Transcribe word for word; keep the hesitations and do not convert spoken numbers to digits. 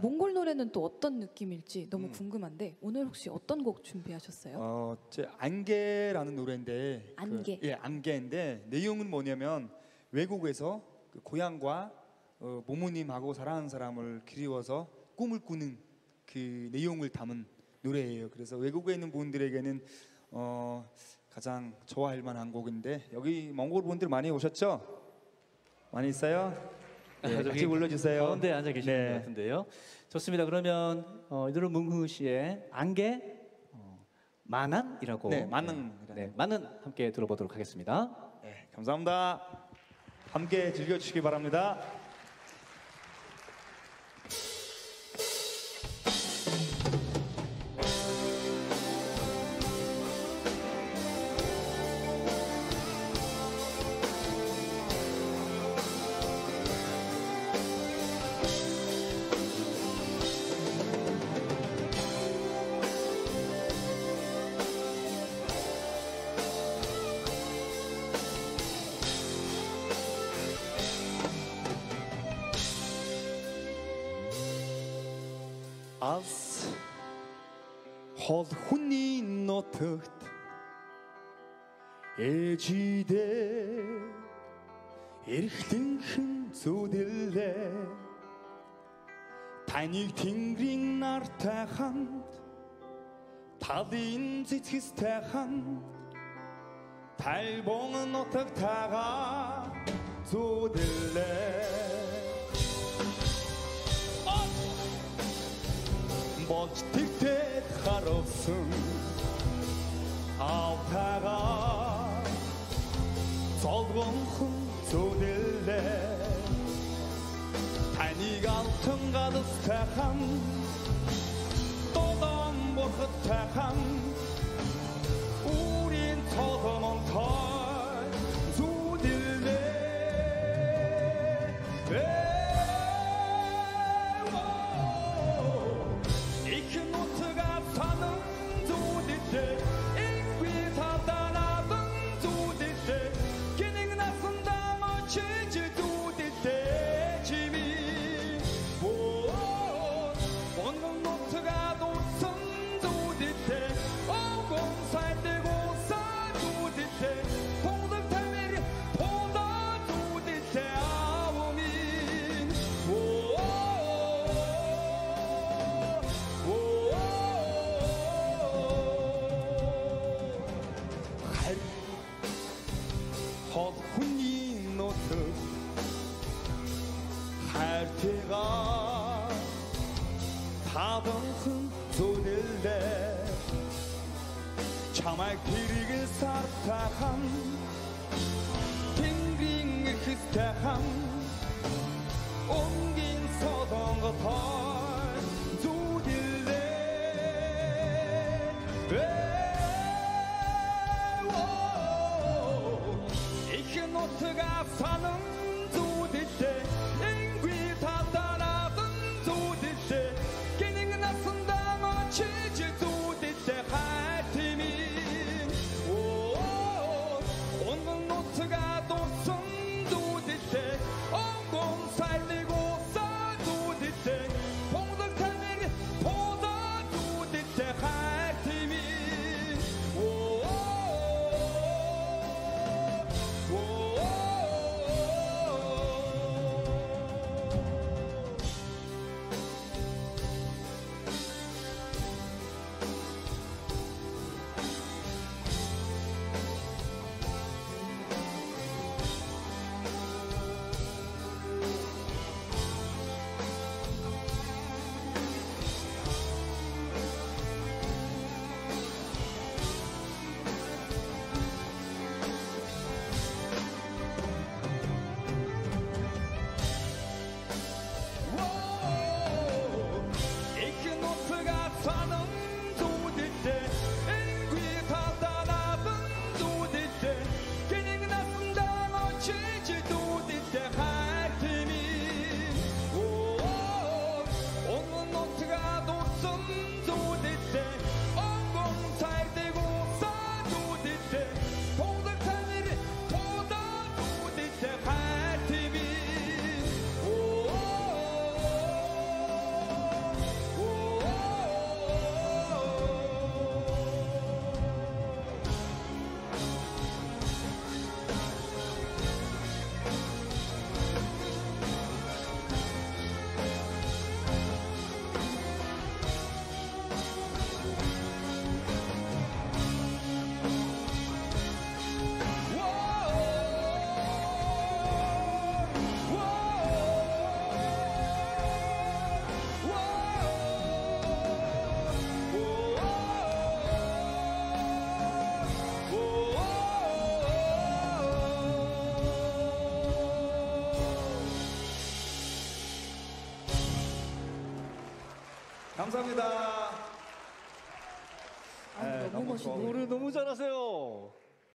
몽골 노래는 또 어떤 느낌일지 너무 음. 궁금한데 오늘 혹시 어떤 곡 준비하셨어요? 어, 제 안개라는 노래인데 안개. 그, 예, 안개인데 내용은 뭐냐면 외국에서 그 고향과 어, 모모님하고 사랑하는 사람을 그리워서 꿈을 꾸는 그 내용을 담은 노래예요. 그래서 외국에 있는 분들에게는 어, 가장 좋아할 만한 곡인데 여기 몽골 분들 많이 오셨죠? 많이 있어요? 네, 같이 불러주세요. 가운데 앉아 계시는 네. 것 같은데요. 좋습니다. 그러면 어, 이들은 뭉흐 씨의 안개 어, 만안이라고 네, 만은 네, 네, 만은 함께 들어보도록 하겠습니다. 네, 감사합니다. 함께 즐겨주시기 바랍니다. Az hol hunni notucht ejide эрхтэн хэн зүдэлээ таныг тэнгэрийн нартай хамт талын цэцгэстэй хамт талбон нутагтайгаа зүдэлээ болж тэгтээд харуулсан автагаа золгонхон зүдэлээ таныг алтан галстай хамт додон бурхадтай хамт 우린 서서먼 зүдэлээ хайртайгаа таданхан зүдэлээ чамайг тэрэгэл сартай хамт тэнгэрийн эхэстэй хамт өнгийн содонготой зүдэлээ их нутгаа санан зүдэлээ Ongom sai de go sa du de 감사합니다. 아, 네, 너무 멋있네요. 노래 너무 잘하세요.